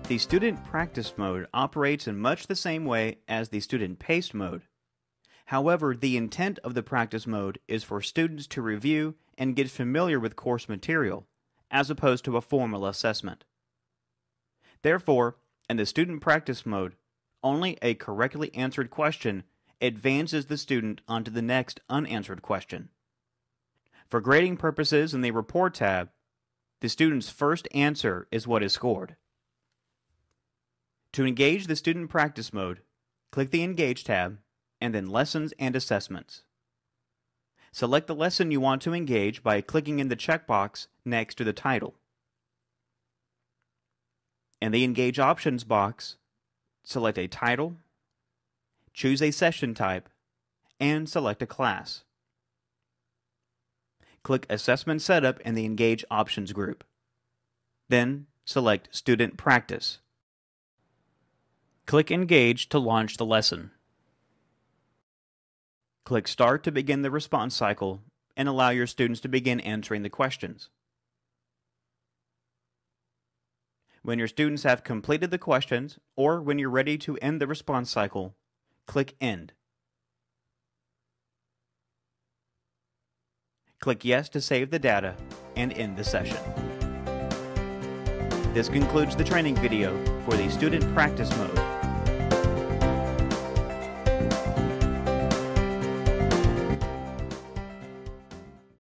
The student practice mode operates in much the same way as the student paced mode. However, the intent of the practice mode is for students to review and get familiar with course material, as opposed to a formal assessment. Therefore, in the student practice mode, only a correctly answered question advances the student onto the next unanswered question. For grading purposes in the Report tab, the student's first answer is what is scored. To engage the student practice mode, click the Engage tab and then Lessons and Assessments. Select the lesson you want to engage by clicking in the checkbox next to the title. In the Engage Options box, select a title, choose a session type, and select a class. Click Assessment Setup in the Engage Options group. Then select Student Practice. Click Engage to launch the lesson. Click Start to begin the response cycle and allow your students to begin answering the questions. When your students have completed the questions, or when you're ready to end the response cycle, click End. Click Yes to save the data and end the session. This concludes the training video for the student practice mode.